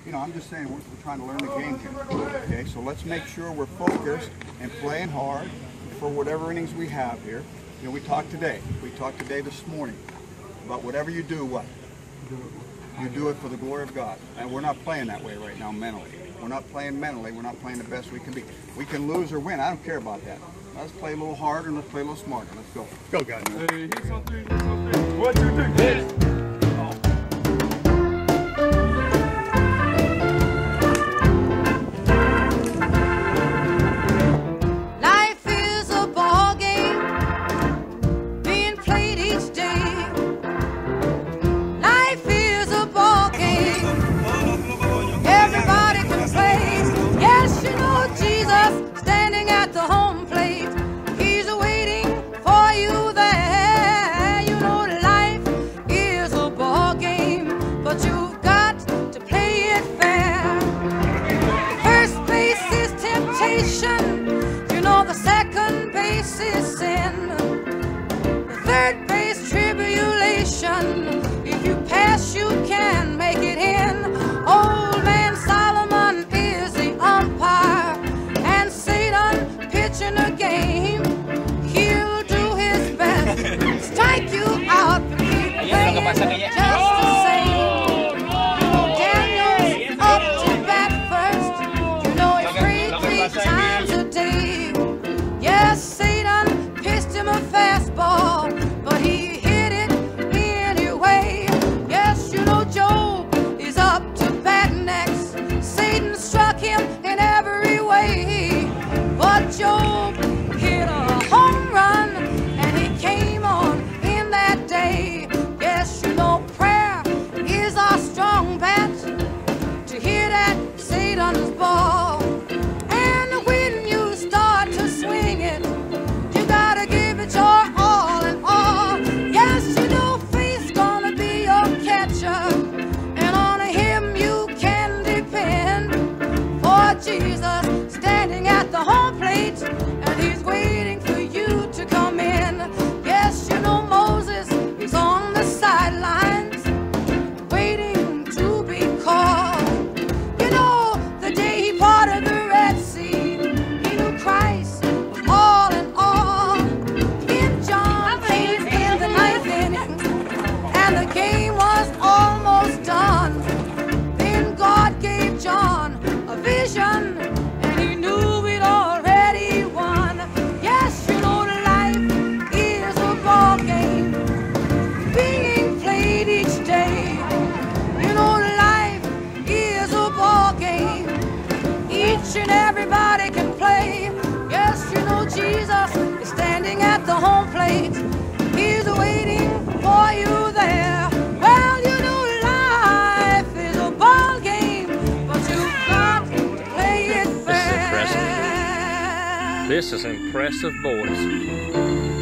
you know, I'm just saying we're trying to learn the game here. Okay, so let's make sure we're focused and playing hard for whatever innings we have here. You know, we talked today this morning about whatever you do, what? You do it for the glory of God. And we're not playing that way right now mentally. We're not playing mentally. We're not playing the best we can be. We can lose or win. I don't care about that. Let's play a little harder and let's play a little smarter. Let's go. Go, guys. Hey, hit something, hit something. 1, 2, 3, hit. You know the second base is sin, the third base tribulation. If you pass, you can make it in. Old man Solomon is the umpire, and Satan pitching a game. He'll do his best to strike you out, but keep playing just the same. You know Daniel's up to bat first. You know he prayed 3 times a day. Yes, Satan pitched him a fastball, but he hit it anyway. Yes, you know Job is up to bat next. Satan struck him in every way, but Job hit a home run and he came on in that day. Yes, you know prayer is our strong bat to hit at Satan's ball. And when you start to swing it, you gotta give it your all and all. Yes, you know faith's gonna be your catcher, and on him you can depend. For Jesus standing at the home plate, and he's waiting for you to come in. Yes, you know Moses is on the sidelines, waiting to be called. You know the day he parted the Red Sea, he knew Christ was all in all. In John came in the 9th inning, and the game was almost done. Then God gave John a vision, and he knew we'd already won. Yes, you know life is a ball game being played each day. You know life is a ball game. Each and everybody can play. Yes, you know Jesus is standing at the home plate. He's waiting for you there. Well, you know life is a ball game, but you've got to play it fair. This is impressive, boys.